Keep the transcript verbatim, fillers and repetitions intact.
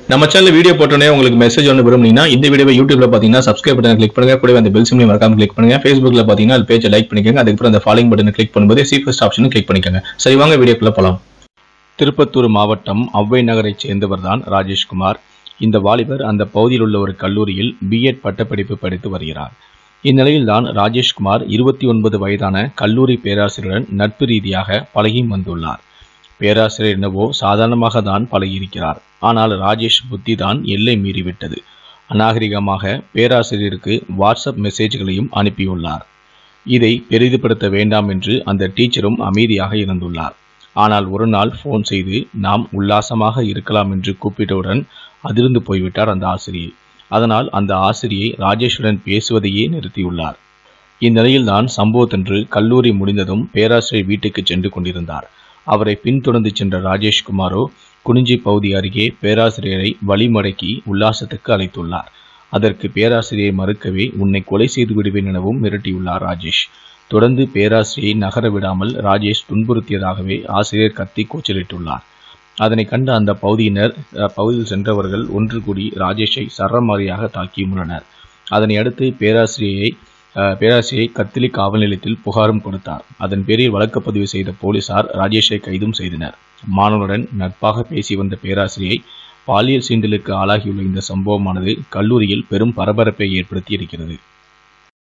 நம்ம channel video போட்டோனே உங்களுக்கு message ஒன்று விரும்புனீங்கன்னா இந்த வீடியோவை யூடியூப்ல பாத்தீங்கன்னா சப்ஸ்கிரைப் பட்டனை கிளிக் பண்ணுங்க, கூடவே அந்த பெல் சிம்பலையும் மறக்காம கிளிக் பண்ணுங்க. Facebookல பாத்தீங்கன்னா அது பேஜை லைக் பண்ணிக்கோங்க. அதுக்கப்புறம் அந்த ஃபாலோயிங் பட்டனை கிளிக் பண்ணும்போது சி ஃபர்ஸ்ட் ஆப்ஷனும் கிளிக் பண்ணிக்கோங்க. சரி வாங்க வீடியோக்குள்ள போலாம். திருப்பத்தூர் மாவட்டம் ஔவை நகரைச் சேர்ந்தவர் தான் ராஜேஷ்குமார். இந்த வாலிபர் அந்த பகுதியில் உள்ள ஒரு கல்லூரியில் பிஎட் பட்டப்படிப்பு படித்து வருகிறார். இந்நிலையில் தான் ராஜேஷ்குமார் இருபத்தி ஒன்பது வயதான கல்லூரி பேராசிரியருடன் நட்பு ரீதியாக பழகி வந்துள்ளார். பேராசிரியர் என்னவோ சாதாரணமாக தான் பழகியிருக்கிறார். ஆனால் ராஜேஷ் புத்தி தான் எல்லை மீறிவிட்டது. அநாகரிகமாக பேராசிரியருக்கு வாட்ஸ்அப் மெசேஜ்களையும் அனுப்பியுள்ளார். இதை பெரிதுபடுத்த வேண்டாம் என்று அந்த டீச்சரும் அமைதியாக இருந்துள்ளார். ஆனால் ஒரு நாள் போன் செய்து நாம் உல்லாசமாக இருக்கலாம் என்று கூப்பிட்டவுடன் அதிர்ந்து போய்விட்டார் அந்த ஆசிரியை. அதனால் அந்த ஆசிரியை ராஜேஷுடன் பேசுவதையே நிறுத்தியுள்ளார். இந்நிலையில்தான் சம்பவத்தன்று கல்லூரி முடிந்ததும் பேராசிரியர் வீட்டுக்கு சென்று கொண்டிருந்தார். அவரை பின்தொடர்ந்து சென்ற ராஜேஷ்குமாரோ குறிஞ்சி பகுதி அருகே பேராசிரியரை வழிமடக்கி உல்லாசத்துக்கு அழைத்துள்ளார். அதற்கு பேராசிரியை மறுக்கவே உன்னை கொலை செய்து விடுவேன் எனவும் மிரட்டியுள்ளார் ராஜேஷ். தொடர்ந்து பேராசிரியை நகர விடாமல் ராஜேஷ் துன்புறுத்தியதாகவே ஆசிரியர் கத்தி கூச்சலிட்டுள்ளார். அதனை கண்ட அந்த பகுதியினர் பகுதியில் சென்றவர்கள் ஒன்று கூடி ராஜேஷை சரமாரியாக தாக்கியுள்ளனர். அதனை அடுத்து பேராசிரியை பேராசிரியை கத்திலி காவல் நிலையத்தில் புகாரும் கொடுத்தார். அதன் பேரில் வழக்கு பதிவு செய்த போலீசார் ராஜேஷை கைதும் செய்தனர். மாணவனுடன் நட்பாக பேசி வந்த பேராசிரியை பாலியல் சீண்டலுக்கு ஆளாகியுள்ள இந்த சம்பவமானது கல்லூரியில் பெரும் பரபரப்பை ஏற்படுத்தி இருக்கிறது.